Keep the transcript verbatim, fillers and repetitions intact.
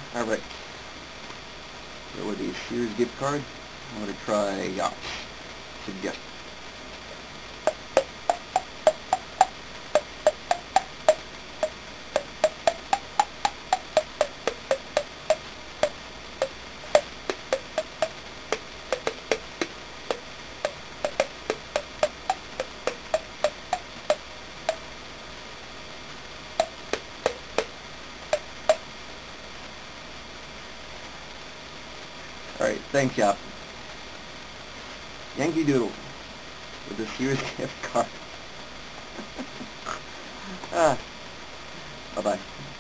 Alright. So with the Sears gift card, I'm going to try Yopp. Suggest. Alright, thanks, Yopp. Yankee Doodle with the Sears gift card. ah, bye-bye.